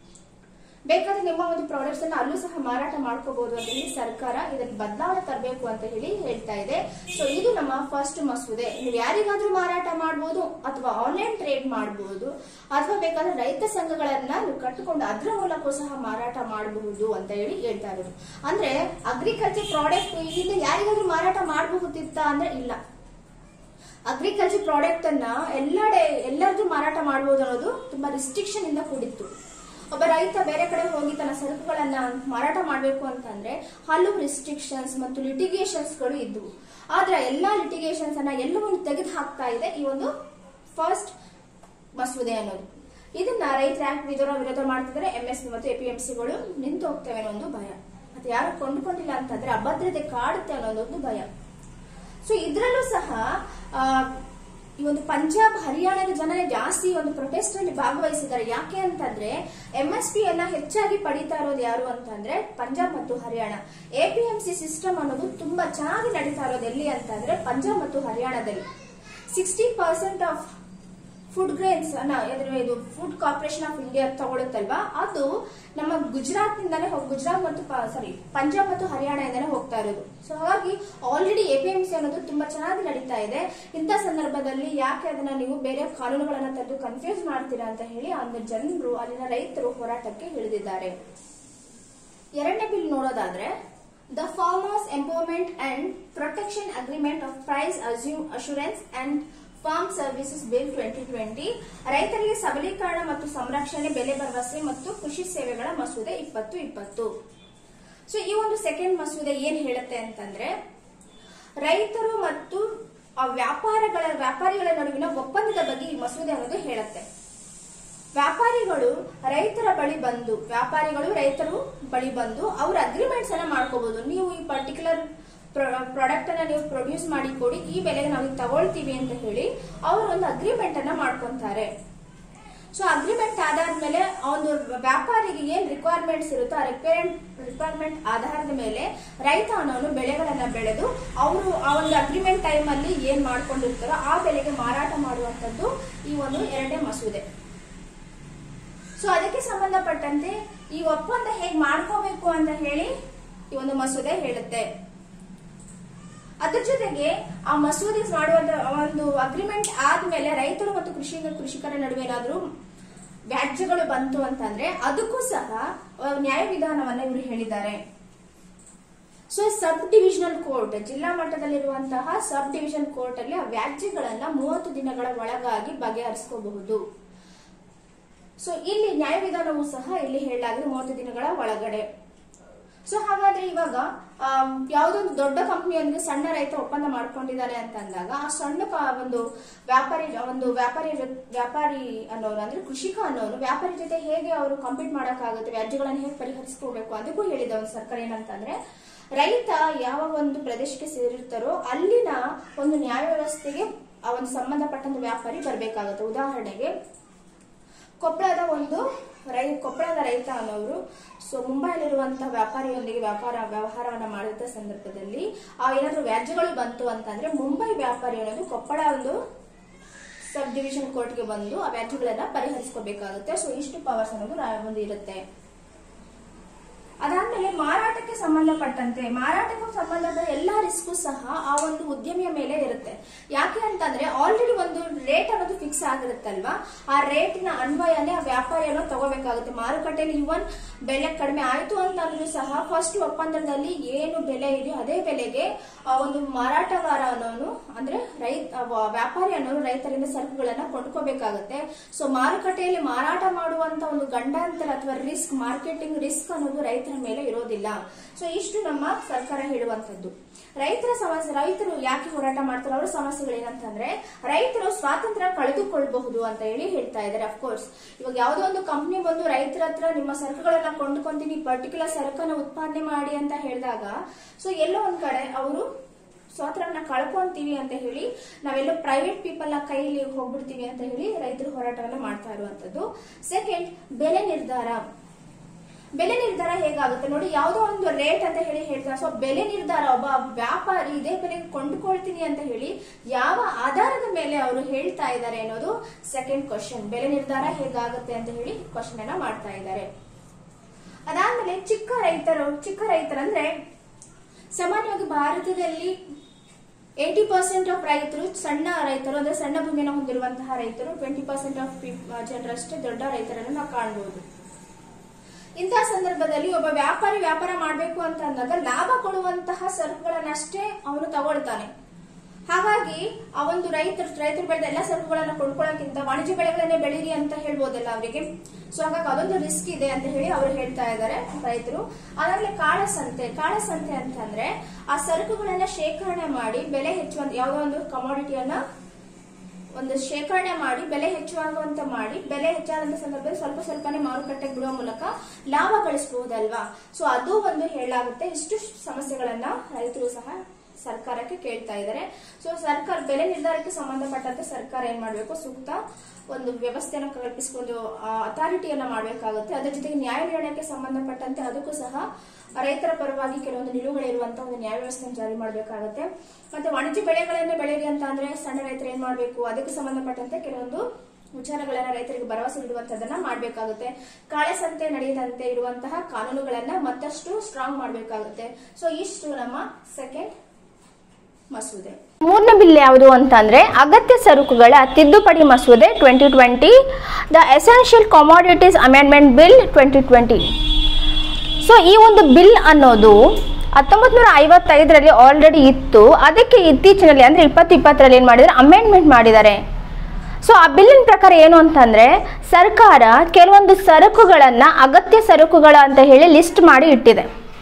ಬೇಕಾದ್ರೆ ನಿಮ್ಮ ಒಂದು ಪ್ರಾಡಕ್ಟ್ಸ್ ಅನ್ನ ಅಲ್ಲೂ ಸಹ ಮಾರಾಟ ಮಾಡ್ಕೋಬಹುದು ಅಂತ ಹೇಳಿ ಸರ್ಕಾರ ಇದಕ್ಕೆ ಬದಲಾವಣೆ ತರಬೇಕು ಅಂತ ಹೇಳಿ ಹೇಳ್ತಾ ಇದೆ. ಸೊ ಇದು ನಮ್ಮ ಫಸ್ಟ್ ಮಸೂದೆ. ನೀವು ಯಾರಿಗಾದ್ರೂ ಮಾರಾಟ ಮಾಡಬಹುದು ಅಥವಾ ಆನ್ಲೈನ್ ಟ್ರೇಡ್ ಮಾಡಬಹುದು ಅಥವಾ ಬೇಕಾದ್ರೆ ರೈತ ಸಂಘಗಳನ್ನ ನೀವು ಕಟ್ಟಿಕೊಂಡು ಅದರ ಮೂಲಕ ಸಹ ಮಾರಾಟ ಮಾಡಬಹುದು ಅಂತ ಹೇಳಿ ಹೇಳ್ತಾ ಇರೋದು. ಅಂದ್ರೆ ಅಗ್ರಿಕಲ್ಚರ್ ಪ್ರಾಡಕ್ಟ್ ಇಲ್ಲಿಂದ ಯಾರಿಗಾದ್ರೂ ಮಾರಾಟ ಮಾಡಬಹುದಿತ್ತ ಅಂದ್ರೆ ಇಲ್ಲ. ಅಗ್ರಿಕಲ್ಚರ್ ಪ್ರಾಡಕ್ಟ್ ಅನ್ನ ಎಲ್ಲೆಡೆ ಎಲ್ಲರಿಗೂ ಮಾರಾಟ ಮಾಡಬಹುದು ಅನ್ನೋದು ತುಂಬಾ ರಿಸ್ಟ್ರಿಕ್ಷನ್ ಇಂದ ಕೂಡಿತ್ತು. ಒಬ್ಬ ರೈತ ಬೇರೆ ಕಡೆ ಹೋಗಿ ತನ್ನ ಸರಕುಗಳನ್ನ ಮಾರಾಟ ಮಾಡಬೇಕು ಅಂತಂದ್ರೆ ಹಲವು ರಿಸ್ಟ್ರಿಕ್ಷನ್ಸ್ ಮತ್ತು ಲಿಟಿಗೇಷನ್ಸ್ ಗಳು ಇದ್ವು. ಆದ್ರೆ ಎಲ್ಲಾ ಲಿಟಿಗೇಷನ್ಸ್ ಅನ್ನ ಎಲ್ಲವನ್ನು ತೆಗೆದು ಹಾಕ್ತಾ ಇದೆ ಈ ಒಂದು ಫಸ್ಟ್ ಮಸೂದೆ ಅನ್ನೋದು. ಇದನ್ನ ರೈತರ ಆಕ್ಟ್ ವಿರೋಧ ವಿರೋಧ ಮಾಡ್ತಿದ್ರೆ ಎಂಎಸ್ಪಿ ಮತ್ತು ಎಪಿಎಂಸಿಗಳು ನಿಂತು ಹೋಗ್ತವೆ ಅನ್ನೋ ಒಂದು ಭಯ. ಮತ್ತೆ ಯಾರು ಕೊಂಡ್ಕೊಂಡಿಲ್ಲ ಅಂತಂದ್ರೆ ಅಭದ್ರತೆ ಕಾಡುತ್ತೆ ಅನ್ನೋದೊಂದು ಭಯ. ಸೊ ಇದ್ರಲ್ಲೂ ಸಹ ಈ ಒಂದು ಪಂಜಾಬ್ ಹರಿಯಾಣದ ಜನ ಜಾಸ್ತಿ ಒಂದು ಪ್ರೊಟೆಸ್ಟ್ ಅಲ್ಲಿ ಭಾಗವಹಿಸಿದ್ದಾರೆ. ಯಾಕೆ ಅಂತಂದ್ರೆ ಎಂಎಸ್ಪಿ ಅನ್ನ ಹೆಚ್ಚಾಗಿ ಪಡಿತಾ ಇರೋದು ಯಾರು ಅಂತಂದ್ರೆ ಪಂಜಾಬ್ ಮತ್ತು ಹರಿಯಾಣ. ಎಪಿಎಂಸಿ ಸಿಸ್ಟಮ್ ಅನ್ನೋದು ತುಂಬಾ ಚೆನ್ನಾಗಿ ನಡೀತಾ ಇರೋದು ಎಲ್ಲಿ ಅಂತಂದ್ರೆ ಪಂಜಾಬ್ ಮತ್ತು ಹರಿಯಾಣದಲ್ಲಿ. Sixty percent of food grains ಅನ್ನ ಇದು ಫುಡ್ ಕಾರ್ಪೊರೇಷನ್ ಆಫ್ ಇಂಡಿಯಾ ತಗೊಳುತ್ತಲ್ವಾ, ಅದು ನಮ್ಮ ಗುಜರಾತ್ ನಿಂದಾನೇ ಹೋಗಿ ಗುಜರಾತ್ ಮತ್ತು ಸಾರಿ ಪಂಜಾಬ್ ಮತ್ತು ಹರಿಯಾಣದಿಂದಾನೇ ಹೋಗ್ತಾ ಇರೋದು. ಸೊ ಹಾಗಾಗಿ ಆಲ್ರೆಡಿ ಎಪಿಎಂಸಿ ಅನ್ನೋದು ತುಂಬಾ ಚೆನ್ನಾಗಿ ನಡೀತಾ ಇದೆ. ಇಂಥ ಸಂದರ್ಭದಲ್ಲಿ ಯಾಕೆ ಅದನ್ನ ನೀವು ಬೇರೆ ಕಾನೂನುಗಳನ್ನ ತಂದು ಕನ್ಫ್ಯೂಸ್ ಮಾಡ್ತೀರಾ ಅಂತ ಹೇಳಿ அந்த ಜನರು ಅಲ್ಲಿನ ರೈತರು ಹೋರಾಟಕ್ಕೆ ಇಳಿದಿದ್ದಾರೆ. ಎರಡನೇ ಬಿಲ್ ನೋಡೋದಾದ್ರೆ the farmers empowerment and protection agreement of price assurance and farm services bill twenty twenty ರೈತರಿಗೆ ಸಬಲೀಕರಣ ಮತ್ತು ಸಂರಕ್ಷಣೆ, ಬೆಲೆ ಭರವಸೆ ಮತ್ತು ಕೃಷಿ ಸೇವೆಗಳ ಮಸೂದೆ ಇಪ್ಪತ್ತು ಇಪ್ಪತ್ತು. ಸೊ ಈ ಒಂದು ಸೆಕೆಂಡ್ ಮಸೂದೆ ಏನ್ ಹೇಳುತ್ತೆ ಅಂತಂದ್ರೆ ರೈತರು ಮತ್ತು ವ್ಯಾಪಾರಗಳ ವ್ಯಾಪಾರಿಗಳ ನಡುವಿನ ಒಪ್ಪಂದದ ಬಗ್ಗೆ ಈ ಮಸೂದೆ ಅನ್ನೋದು ಹೇಳುತ್ತೆ. ವ್ಯಾಪಾರಿಗಳು ರೈತರ ಬಳಿ ಬಂದು ವ್ಯಾಪಾರಿಗಳು ರೈತರು ಬಳಿ ಬಂದು ಅವ್ರ ಅಗ್ರಿಮೆಂಟ್ಸ್ ಅನ್ನ ಮಾಡ್ಕೋಬಹುದು. ನೀವು ಈ ಪರ್ಟಿಕ್ಯುಲರ್ ಪ್ರಾಡಕ್ಟ್ ಅನ್ನ ನೀವು ಪ್ರೊಡ್ಯೂಸ್ ಮಾಡಿ ಕೊಡಿ, ಈ ಬೆಲೆಗೆ ನಾವು ತಗೊಳ್ತೀವಿ ಅಂತ ಹೇಳಿ ಅವರು ಒಂದು ಅಗ್ರಿಮೆಂಟ್ ಅನ್ನ ಮಾಡ್ಕೊಂತಾರೆ. ಸೊ ಅಗ್ರಿಮೆಂಟ್ ಆದಾದ್ಮೇಲೆ ಒಂದು ವ್ಯಾಪಾರಿಗೆ ಏನ್ ರಿಕ್ವೈರ್ಮೆಂಟ್ಸ್ ಇರುತ್ತೋ ಆ ರಿಕ್ವೈರ್ಮೆಂಟ್ ಆಧಾರದ ಮೇಲೆ ರೈತ ಅನ್ನೋನು ಬೆಳೆಗಳನ್ನ ಬೆಳೆದು ಅವರು ಆ ಒಂದು ಅಗ್ರಿಮೆಂಟ್ ಟೈಮ್ ಅಲ್ಲಿ ಏನ್ ಮಾಡ್ಕೊಂಡಿರ್ತಾರೋ ಆ ಬೆಲೆಗೆ ಮಾರಾಟ ಮಾಡುವಂತದ್ದು ಈ ಒಂದು ಎರಡನೇ ಮಸೂದೆ. ಸೊ ಅದಕ್ಕೆ ಸಂಬಂಧಪಟ್ಟಂತೆ ಈ ಒಪ್ಪಂದ ಹೇಗ್ ಮಾಡ್ಕೋಬೇಕು ಅಂತ ಹೇಳಿ ಈ ಒಂದು ಮಸೂದೆ ಹೇಳುತ್ತೆ. ಅದ್ರ ಜೊತೆಗೆ ಆ ಮಸೂದೆ ಮಾಡುವಂತ ಒಂದು ಅಗ್ರಿಮೆಂಟ್ ಆದ್ಮೇಲೆ ರೈತರು ಮತ್ತು ಕೃಷಿ ಕೃಷಿಕರ ನಡುವೆ ಏನಾದ್ರೂ ವ್ಯಾಜ್ಯಗಳು ಬಂತು ಅಂತಂದ್ರೆ ಅದಕ್ಕೂ ಸಹ ನ್ಯಾಯ ವಿಧಾನವನ್ನ ಇವರು ಹೇಳಿದ್ದಾರೆ. ಸೊ ಸಬ್ ಡಿವಿಷನಲ್ ಕೋರ್ಟ್, ಜಿಲ್ಲಾ ಮಟ್ಟದಲ್ಲಿರುವಂತಹ ಸಬ್ ಡಿವಿಷನ್ ಕೋರ್ಟ್ ಅಲ್ಲಿ ಆ ವ್ಯಾಜ್ಯಗಳನ್ನ ಮೂವತ್ತು ದಿನಗಳ ಒಳಗಾಗಿ ಬಗೆಹರಿಸಿಕೋಬಹುದು. ಸೊ ಇಲ್ಲಿ ನ್ಯಾಯ ವಿಧಾನವೂ ಸಹ ಇಲ್ಲಿ ಹೇಳಲಾಗಿದೆ ಮೂವತ್ತು ದಿನಗಳ ಒಳಗಡೆ. ಸೊ ಹಾಗಾದ್ರೆ ಇವಾಗ ಯಾವ್ದೊಂದು ದೊಡ್ಡ ಕಂಪನಿಯೊಂದಿಗೆ ಸಣ್ಣ ರೈತ ಒಪ್ಪಂದ ಮಾಡ್ಕೊಂಡಿದ್ದಾರೆ ಅಂತ ಅಂದಾಗ ಆ ಸಣ್ಣ ಒಂದು ವ್ಯಾಪಾರಿ ಒಂದು ವ್ಯಾಪಾರಿ ವ್ಯಾಪಾರಿ ಅನ್ನೋರು ಅಂದ್ರೆ ಕೃಷಿಕ ಅನ್ನೋರು ವ್ಯಾಪಾರಿ ಜೊತೆ ಹೇಗೆ ಅವರು ಕಾಂಪೀಟ್ ಮಾಡಕ್ಕಾಗುತ್ತೆ, ವ್ಯಾಜ್ಯಗಳನ್ನ ಹೇಗೆ ಪರಿಹರಿಸ್ಕೋಬೇಕು ಅದಕ್ಕೂ ಹೇಳಿದ ಒಂದು ಸರ್ಕಾರ ಏನಂತಂದ್ರೆ ರೈತ ಯಾವ ಒಂದು ಪ್ರದೇಶಕ್ಕೆ ಸೇರಿರ್ತಾರೋ ಅಲ್ಲಿನ ಒಂದು ನ್ಯಾಯ ವ್ಯವಸ್ಥೆಗೆ ಆ ಒಂದು ಸಂಬಂಧಪಟ್ಟಂತ ವ್ಯಾಪಾರಿ ಬರ್ಬೇಕಾಗುತ್ತೆ. ಉದಾಹರಣೆಗೆ ಕೊಪ್ಪಳದ ಒಂದು ರೈ ಕೊಪ್ಪಳದ ರೈತ ಅನ್ನೋರು ಸೊ ಮುಂಬೈಲಿರುವಂತಹ ವ್ಯಾಪಾರಿಯೊಂದಿಗೆ ವ್ಯಾಪಾರ ವ್ಯವಹಾರವನ್ನ ಮಾಡಿದ ಸಂದರ್ಭದಲ್ಲಿ ಆ ಏನಾದ್ರೂ ವ್ಯಾಜ್ಯಗಳು ಬಂತು ಅಂತಂದ್ರೆ ಮುಂಬೈ ವ್ಯಾಪಾರಿ ಅನ್ನೋದು ಕೊಪ್ಪಳ ಒಂದು ಸಬ್ ಡಿವಿಷನ್ ಕೋರ್ಟ್ಗೆ ಬಂದು ಆ ವ್ಯಾಜ್ಯಗಳನ್ನ ಪರಿಹರಿಸ್ಕೋಬೇಕಾಗುತ್ತೆ. ಸೊ ಇಷ್ಟು ಪವರ್ಸ್ ಅನ್ನೋದು ಒಂದು ಇರುತ್ತೆ. ಅದಾದ್ಮೇಲೆ ಮಾರಾಟಕ್ಕೆ ಸಂಬಂಧಪಟ್ಟಂತೆ ಮಾರಾಟಕ್ಕೆ ಸಂಬಂಧದ ಎಲ್ಲಾ ರಿಸ್ಕು ಸಹ ಆ ಒಂದು ಉದ್ಯಮಿಯ ಮೇಲೆ ಇರುತ್ತೆ. ಯಾಕೆ ಅಂತಂದ್ರೆ ಆಲ್ರೆಡಿ ಒಂದು ರೇಟ್ ಅನ್ನೋದು ಫಿಕ್ಸ್ ಆಗಿರುತ್ತಲ್ವಾ, ಆ ರೇಟಿನ ಅನ್ವಯನೇ ಆ ವ್ಯಾಪಾರಿಯನ್ನು ತಗೋಬೇಕಾಗುತ್ತೆ. ಮಾರುಕಟ್ಟೆಯಲ್ಲಿ ಇವನ್ ಬೆಲೆ ಕಡಿಮೆ ಆಯ್ತು ಅಂತಂದ್ರೂ ಸಹ ಫಸ್ಟ್ ಒಪ್ಪಂದದಲ್ಲಿ ಏನು ಬೆಲೆ ಇದೆಯೋ ಅದೇ ಬೆಲೆಗೆ ಆ ಒಂದು ಮಾರಾಟಗಾರ ಅನ್ನೋನು ಅಂದ್ರೆ ರೈತ ವ್ಯಾಪಾರಿ ಅನ್ನೋನು ರೈತರಿಂದ ಸರಕುಗಳನ್ನ ಕೊಂಡ್ಕೋಬೇಕಾಗುತ್ತೆ. ಸೊ ಮಾರುಕಟ್ಟೆಯಲ್ಲಿ ಮಾರಾಟ ಮಾಡುವಂತ ಒಂದು ಗಂಡಾಂತರ ಅಥವಾ ರಿಸ್ಕ್ ಮಾರ್ಕೆಟಿಂಗ್ ರಿಸ್ಕ್ ಅನ್ನೋದು ರೈತ ಮೇಲೆ ಇರೋದಿಲ್ಲ. ಸೊ ಇಷ್ಟು ನಮ್ಮ ಸರ್ಕಾರ ಹೇಳುವಂತದ್ದು. ರೈತರ ಸಮಸ್ಯೆ, ರೈತರು ಯಾಕೆ ಹೋರಾಟ ಮಾಡ್ತಾರೆ, ಅವರ ಸಮಸ್ಯೆಗಳು ಏನಂತಂದ್ರೆ ರೈತರು ಸ್ವಾತಂತ್ರ್ಯ ಕಳೆದುಕೊಳ್ಳಬಹುದು ಅಂತ ಹೇಳಿ ಹೇಳ್ತಾ ಇದ್ದಾರೆ. ಅಫ್ಕೋರ್ಸ್ ಇವಾಗ ಯಾವುದೋ ಒಂದು ಕಂಪ್ನಿ ಬಂದು ರೈತರ ಹತ್ರ ನಿಮ್ಮ ಸರಕುಗಳನ್ನ ಕೊಂಡ್ಕೊಂತೀನಿ, ಪರ್ಟಿಕ್ಯುಲರ್ ಸರಕನ್ನ ಉತ್ಪಾದನೆ ಮಾಡಿ ಅಂತ ಹೇಳಿದಾಗ ಸೊ ಎಲ್ಲೋ ಒಂದ್ ಕಡೆ ಅವರು ಸ್ವಾತಂತ್ರ್ಯನ ಕಳ್ಕೊಂತೀವಿ ಅಂತ ಹೇಳಿ ನಾವೆಲ್ಲೋ ಪ್ರೈವೇಟ್ ಪೀಪಲ್ ನ ಕೈಲಿ ಹೋಗ್ಬಿಡ್ತೀವಿ ಅಂತ ಹೇಳಿ ರೈತರು ಹೋರಾಟವನ್ನ ಮಾಡ್ತಾ ಇರುವಂತದ್ದು. ಸೆಕೆಂಡ್, ಬೆಲೆ ನಿರ್ಧಾರ. ಬೆಲೆ ನಿರ್ಧಾರ ಹೇಗಾಗುತ್ತೆ ನೋಡಿ, ಯಾವುದೋ ಒಂದು ರೇಟ್ ಅಂತ ಹೇಳಿ ಹೇಳ್ತಾರೆ. ಸೊ ಬೆಲೆ ನಿರ್ಧಾರ ಒಬ್ಬ ವ್ಯಾಪಾರಿ ಇದೇ ಬೆಲೆಗೆ ಕೊಂಡುಕೊಳ್ತೀನಿ ಅಂತ ಹೇಳಿ ಯಾವ ಆಧಾರದ ಮೇಲೆ ಅವರು ಹೇಳ್ತಾ ಇದ್ದಾರೆ ಅನ್ನೋದು ಸೆಕೆಂಡ್ ಕ್ವಶನ್. ಬೆಲೆ ನಿರ್ಧಾರ ಹೇಗಾಗುತ್ತೆ ಅಂತ ಹೇಳಿ ಕ್ವಶನ್ ಅನ್ನ ಮಾಡ್ತಾ ಇದ್ದಾರೆ. ಅದಾದ್ಮೇಲೆ ಚಿಕ್ಕ ರೈತರು ಚಿಕ್ಕ ರೈತರಂದ್ರೆ ಸಾಮಾನ್ಯವಾಗಿ ಭಾರತದಲ್ಲಿ ಏಟಿ ಪರ್ಸೆಂಟ್ ಆಫ್ ರೈತರು ಸಣ್ಣ ರೈತರು ಅಂದ್ರೆ ಸಣ್ಣ ಭೂಮಿಯನ್ನು ಹೊಂದಿರುವಂತಹ ರೈತರು, ಟ್ವೆಂಟಿ ಪರ್ಸೆಂಟ್ ಆಫ್ ಜನರಷ್ಟೇ ದೊಡ್ಡ ರೈತರನ್ನು ನಾವು ಕಾಣಬಹುದು. ಇಂತಹ ಸಂದರ್ಭದಲ್ಲಿ ಒಬ್ಬ ವ್ಯಾಪಾರಿ ವ್ಯಾಪಾರ ಮಾಡಬೇಕು ಅಂತ ಅಂದಾಗ ಲಾಭ ಕೊಡುವಂತಹ ಸರಕುಗಳನ್ನಷ್ಟೇ ಅವನು ತಗೊಳ್ತಾನೆ. ಹಾಗಾಗಿ ಆ ಒಂದು ರೈತರು ರೈತರು ಬೆಳೆದ ಎಲ್ಲ ಸರಕುಗಳನ್ನ ಕೊಂಡ್ಕೊಳ್ಳೋಕ್ಕಿಂತ ವಾಣಿಜ್ಯ ಬೆಳೆಗಳನ್ನೇ ಬೆಳೀರಿ ಅಂತ ಹೇಳ್ಬೋದಲ್ಲ ಅವರಿಗೆ. ಸೊ ಹಾಗಾಗಿ ಅದೊಂದು ರಿಸ್ಕ್ ಇದೆ ಅಂತ ಹೇಳಿ ಅವರು ಹೇಳ್ತಾ ಇದ್ದಾರೆ ರೈತರು. ಅದಾದ್ಮೇಲೆ ಕಾಳಸಂತೆ ಕಾಳಸಂತೆ ಅಂತಂದ್ರೆ ಆ ಸರಕುಗಳನ್ನ ಶೇಖರಣೆ ಮಾಡಿ ಬೆಲೆ ಹೆಚ್ಚುವಂತ ಯಾವುದೋ ಒಂದು ಕಮಾಡಿಟಿಯನ್ನ ಒಂದು ಶೇಖರಣೆ ಮಾಡಿ ಬೆಲೆ ಹೆಚ್ಚುವಾಗುವಂತ ಮಾಡಿ ಬೆಲೆ ಹೆಚ್ಚಾದಂತ ಸಂದರ್ಭದಲ್ಲಿ ಸ್ವಲ್ಪ ಸ್ವಲ್ಪನೇ ಮಾರುಕಟ್ಟೆಗೆ ಬಿಡುವ ಮೂಲಕ ಲಾಭ ಗಳಿಸಬಹುದಲ್ವಾ. ಸೊ ಅದು ಒಂದು ಹೇಳಲಾಗುತ್ತೆ. ಇಷ್ಟು ಸಮಸ್ಯೆಗಳನ್ನ ರೈತರು ಸಹ ಸರ್ಕಾರಕ್ಕೆ ಕೇಳ್ತಾ ಇದ್ದಾರೆ. ಸೊ ಸರ್ಕಾರ ಬೆಲೆ ನಿರ್ಧಾರಕ್ಕೆ ಸಂಬಂಧಪಟ್ಟಂತೆ ಸರ್ಕಾರ ಏನ್ ಮಾಡ್ಬೇಕು, ಸೂಕ್ತ ಒಂದು ವ್ಯವಸ್ಥೆಯನ್ನು ಕಲ್ಪಿಸಿಕೊಂಡು ಅಥಾರಿಟಿಯನ್ನ ಮಾಡಬೇಕಾಗುತ್ತೆ. ಅದರ ಜೊತೆಗೆ ನ್ಯಾಯ ನಿರ್ಣಯಕ್ಕೆ ಸಂಬಂಧಪಟ್ಟಂತೆ ಅದಕ್ಕೂ ಸಹ ರೈತರ ಪರವಾಗಿ ಕೆಲವೊಂದು ನಿಲುವುಗಳಿರುವಂತಹ ಒಂದು ನ್ಯಾಯ ವ್ಯವಸ್ಥೆಯನ್ನು ಜಾರಿ ಮಾಡಬೇಕಾಗುತ್ತೆ. ಮತ್ತೆ ವಾಣಿಜ್ಯ ಬೆಳೆಗಳನ್ನ ಬೆಳೆಯಿರಿ ಅಂತ ಅಂದ್ರೆ ಸಣ್ಣ ರೈತರು ಏನ್ ಮಾಡ್ಬೇಕು, ಅದಕ್ಕೆ ಸಂಬಂಧಪಟ್ಟಂತೆ ಕೆಲವೊಂದು ವಿಚಾರಗಳನ್ನ ರೈತರಿಗೆ ಭರವಸೆ ನೀಡುವಂತದನ್ನ ಮಾಡಬೇಕಾಗುತ್ತೆ. ಕಾಳಸಂತೆ ನಡೆಯದಂತೆ ಇರುವಂತಹ ಕಾನೂನುಗಳನ್ನ ಮತ್ತಷ್ಟು ಸ್ಟ್ರಾಂಗ್ ಮಾಡಬೇಕಾಗುತ್ತೆ. ಸೊ ಇಷ್ಟು ನಮ್ಮ ಸೆಕೆಂಡ್ ಮಸೂದೆ. ಮೂರನೇ ಬಿಲ್ ಯಾವುದು ಅಂತಂದ್ರೆ ಅಗತ್ಯ ಸರಕುಗಳ ತಿದ್ದುಪಡಿ ಮಸೂದೆ twenty twenty, the essential commodities amendment bill twenty twenty. So ಈ ಒಂದು ಬಿಲ್ ಅನ್ನೋದು ಹತ್ತೊಂಬತ್ ನೂರ ಐವತ್ತೈದರಲ್ಲಿ ಆಲ್ರೆಡಿ ಇತ್ತು. ಅದಕ್ಕೆ ಇತ್ತೀಚಿನಲ್ಲಿ ಅಂದ್ರೆ ಇಪ್ಪತ್ತು ಇಪ್ಪತ್ತರಲ್ಲಿ ಏನ್ ಮಾಡಿದ್ದಾರೆ, ಅಮೆಂಡ್ಮೆಂಟ್ ಮಾಡಿದ್ದಾರೆ. ಸೊ ಆ ಬಿಲ್ಲಿನ ಪ್ರಕಾರ ಏನು ಅಂತಂದ್ರೆ ಸರ್ಕಾರ ಕೆಲವೊಂದು ಸರಕುಗಳನ್ನ ಅಗತ್ಯ ಸರಕುಗಳ ಅಂತ ಹೇಳಿ ಲಿಸ್ಟ್ ಮಾಡಿ ಇಟ್ಟಿದೆ.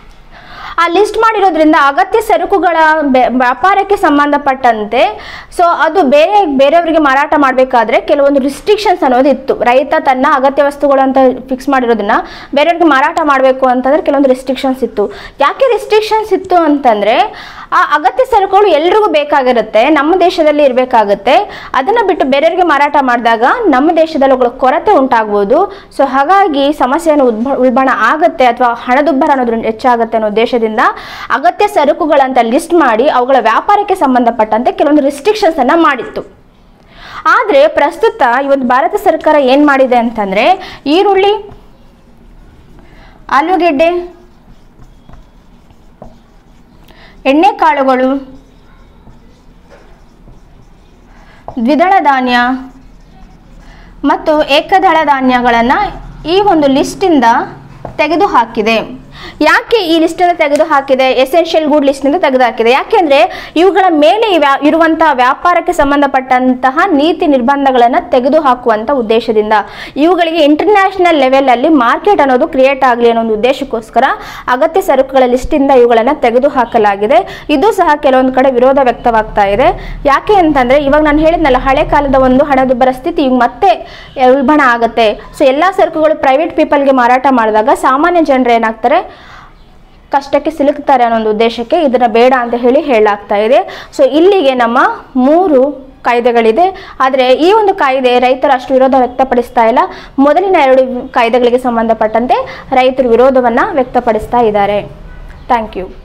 ಆ ಲಿಸ್ಟ್ ಮಾಡಿರೋದ್ರಿಂದ ಅಗತ್ಯ ಸರಕುಗಳ ವ್ಯಾಪಾರಕ್ಕೆ ಸಂಬಂಧಪಟ್ಟಂತೆ ಸೊ ಅದು ಬೇರೆ ಬೇರೆಯವರಿಗೆ ಮಾರಾಟ ಮಾಡಬೇಕಾದ್ರೆ ಕೆಲವೊಂದು ರಿಸ್ಟ್ರಿಕ್ಷನ್ಸ್ ಅನ್ನೋದು ಇತ್ತು. ರೈತ ತನ್ನ ಅಗತ್ಯ ವಸ್ತುಗಳು ಅಂತ ಫಿಕ್ಸ್ ಮಾಡಿರೋದನ್ನ ಬೇರೆಯವ್ರಿಗೆ ಮಾರಾಟ ಮಾಡಬೇಕು ಅಂತಂದ್ರೆ ಕೆಲವೊಂದು ರಿಸ್ಟ್ರಿಕ್ಷನ್ಸ್ ಇತ್ತು. ಯಾಕೆ ರಿಸ್ಟ್ರಿಕ್ಷನ್ಸ್ ಇತ್ತು ಅಂತಂದ್ರೆ ಆ ಅಗತ್ಯ ಸರಕುಗಳು ಎಲ್ರಿಗೂ ಬೇಕಾಗಿರುತ್ತೆ, ನಮ್ಮ ದೇಶದಲ್ಲಿ ಇರಬೇಕಾಗುತ್ತೆ. ಅದನ್ನ ಬಿಟ್ಟು ಬೇರೆಯವರಿಗೆ ಮಾರಾಟ ಮಾಡಿದಾಗ ನಮ್ಮ ದೇಶದಲ್ಲಿ ಅವುಗಳ ಕೊರತೆ ಉಂಟಾಗ್ಬೋದು. ಸೊ ಹಾಗಾಗಿ ಸಮಸ್ಯೆಯನ್ನು ಉದ್ಭ ಉಲ್ಬಣ ಆಗುತ್ತೆ ಅಥವಾ ಹಣದುಬ್ಬರ ಅನ್ನೋದು ಹೆಚ್ಚಾಗುತ್ತೆ ಅನ್ನೋ ಉದ್ದೇಶದಿಂದ ಅಗತ್ಯ ಸರಕುಗಳಂತ ಲಿಸ್ಟ್ ಮಾಡಿ ಅವುಗಳ ವ್ಯಾಪಾರಕ್ಕೆ ಸಂಬಂಧಪಟ್ಟಂತೆ ಕೆಲವೊಂದು ರಿಸ್ಟ್ರಿಕ್ಷನ್ಸ್ ಅನ್ನ ಮಾಡಿತ್ತು. ಆದ್ರೆ ಪ್ರಸ್ತುತ ಇವತ್ತು ಭಾರತ ಸರ್ಕಾರ ಏನ್ ಮಾಡಿದೆ ಅಂತಂದ್ರೆ ಈರುಳ್ಳಿ, ಆಲೂಗೆಡ್ಡೆ, ಎಣ್ಣೆಕಾಳುಗಳು, ದ್ವಿದಳ ಧಾನ್ಯ ಮತ್ತು ಏಕದಳ ಧಾನ್ಯಗಳನ್ನು ಈ ಒಂದು ಲಿಸ್ಟಿಂದ ತೆಗೆದುಹಾಕಿದೆ. ಯಾಕೆ ಈ ಲಿಸ್ಟನ್ನು ತೆಗೆದು ಹಾಕಿದೆ, ಎಸೆನ್ಷಿಯಲ್ ಗುಡ್ ಲಿಸ್ಟ್ನಿಂದ ತೆಗೆದು ಹಾಕಿದೆ? ಯಾಕೆಂದ್ರೆ ಇವುಗಳ ಮೇಲೆ ಇರುವಂತಹ ವ್ಯಾಪಾರಕ್ಕೆ ಸಂಬಂಧಪಟ್ಟಂತಹ ನೀತಿ ನಿರ್ಬಂಧಗಳನ್ನು ತೆಗೆದು ಹಾಕುವಂತ ಉದ್ದೇಶದಿಂದ, ಇವುಗಳಿಗೆ ಇಂಟರ್ನ್ಯಾಷನಲ್ ಲೆವೆಲ್ ಅಲ್ಲಿ ಮಾರ್ಕೆಟ್ ಅನ್ನೋದು ಕ್ರಿಯೇಟ್ ಆಗಲಿ ಅನ್ನೋ ಒಂದು ಉದ್ದೇಶಕ್ಕೋಸ್ಕರ ಅಗತ್ಯ ಸರಕುಗಳ ಲಿಸ್ಟಿಂದ ಇವುಗಳನ್ನು ತೆಗೆದು ಹಾಕಲಾಗಿದೆ. ಇದು ಸಹ ಕೆಲವೊಂದು ಕಡೆ ವಿರೋಧ ವ್ಯಕ್ತವಾಗ್ತಾ ಇದೆ. ಯಾಕೆ ಅಂತಂದ್ರೆ ಇವಾಗ ನಾನು ಹೇಳಿದ್ನಲ್ಲ, ಹಳೆ ಕಾಲದ ಒಂದು ಹಣದುಬ್ಬರ ಸ್ಥಿತಿ ಈಗ ಮತ್ತೆ ಉಲ್ಬಣ ಆಗುತ್ತೆ. ಸೊ ಎಲ್ಲಾ ಸರಕುಗಳು ಪ್ರೈವೇಟ್ ಪೀಪಲ್ಗೆ ಮಾರಾಟ ಮಾಡಿದಾಗ ಸಾಮಾನ್ಯ ಜನರು ಏನಾಗ್ತಾರೆ, ಕಷ್ಟಕ್ಕೆ ಸಿಲುಕ್ತಾರೆ ಅನ್ನೋ ಒಂದು ಉದ್ದೇಶಕ್ಕೆ ಇದನ್ನ ಬೇಡ ಅಂತ ಹೇಳಿ ಹೇಳಲಾಗ್ತಾ ಇದೆ. ಸೊ ಇಲ್ಲಿಗೆ ನಮ್ಮ ಮೂರು ಕಾಯ್ದೆಗಳಿದೆ. ಆದರೆ ಈ ಒಂದು ಕಾಯ್ದೆ ರೈತರು ಅಷ್ಟು ವಿರೋಧ ವ್ಯಕ್ತಪಡಿಸ್ತಾ ಇಲ್ಲ. ಮೊದಲಿನ ಎರಡು ಕಾಯ್ದೆಗಳಿಗೆ ಸಂಬಂಧಪಟ್ಟಂತೆ ರೈತರು ವಿರೋಧವನ್ನ ವ್ಯಕ್ತಪಡಿಸ್ತಾ ಇದ್ದಾರೆ. Thank you.